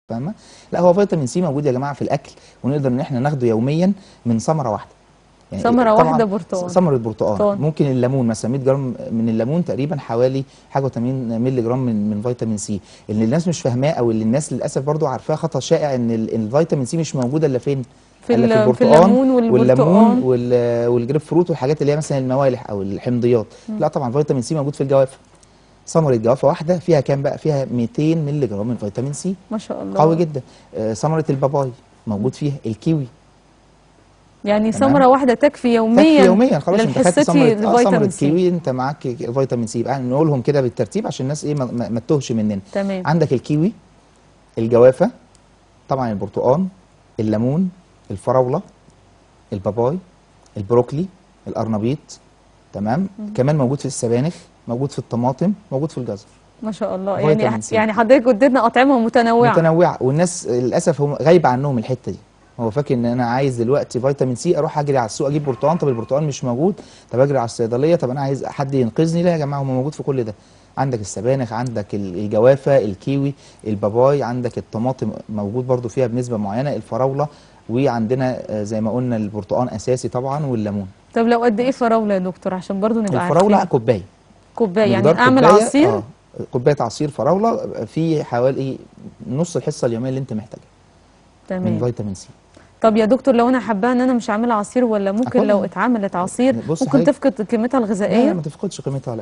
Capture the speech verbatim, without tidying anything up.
فاهمه؟ لا، هو فيتامين سي موجود يا جماعه في الاكل، ونقدر ان احنا ناخده يوميا من ثمره واحده. يعني ثمره واحده برتقال، ثمره برتقال. ممكن الليمون مثلا مية جرام من الليمون تقريبا حوالي حاجه وتمانين مللي جرام من من فيتامين سي. اللي الناس مش فاهماه او اللي الناس للاسف برضو عارفاه خطا شائع ان الفيتامين سي مش موجوده الا فين؟ في, الا في البرتقال، في الليمون والبرتقال والجريب فروت والحاجات اللي هي مثلا الموالح او الحمضيات. م. لا طبعا فيتامين سي موجود في الجوافه. ثمره جوافه واحده فيها كام بقى؟ فيها ميتين مللي جرام من فيتامين سي. ما شاء الله، قوي جدا. ثمره آه الباباي موجود فيها، الكيوي. يعني ثمره واحده تكفي يوميا، تكفي يوميا خلاص. انت خدت ثمره اه ثمره كيوي، انت معاك فيتامين سي. يبقى نقولهم كده بالترتيب عشان الناس ايه ما, ما تتوهش مننا. تمام. عندك الكيوي، الجوافه، طبعا البرتقال، الليمون، الفراوله، الباباي، البروكلي، القرنبيط، تمام. مم. كمان موجود في السبانخ، موجود في الطماطم، موجود في الجزر. ما شاء الله. يعني سي. يعني حضرتك اديتنا اطعمه متنوعه متنوعه، والناس للاسف هم غايبه عنهم الحته دي. هو فاكر ان انا عايز دلوقتي فيتامين سي اروح اجري على السوق اجيب برتقال، طب البرتقال مش موجود، طب اجري على الصيدليه، طب انا عايز حد ينقذني. لا يا جماعه، هو موجود في كل ده. عندك السبانخ، عندك الجوافه، الكيوي، الباباي، عندك الطماطم موجود برضو فيها بنسبه معينه، الفراوله، وعندنا زي ما قلنا البرتقال اساسي طبعا، والليمون. طب لو قد ايه فراوله يا دكتور عشان برضو نبقى عارفين؟ الفراوله كوبايه. كوبايه يعني اعمل عصير؟ اه كوبايه عصير فراوله في حوالي نص الحصه اليوميه اللي انت محتاجها من فيتامين سي. طب يا دكتور لو انا حباها ان انا مش عاملها عصير، ولا ممكن لو اتعملت عصير ممكن تفقد قيمتها الغذائيه؟ لا ما تفقدش قيمتها.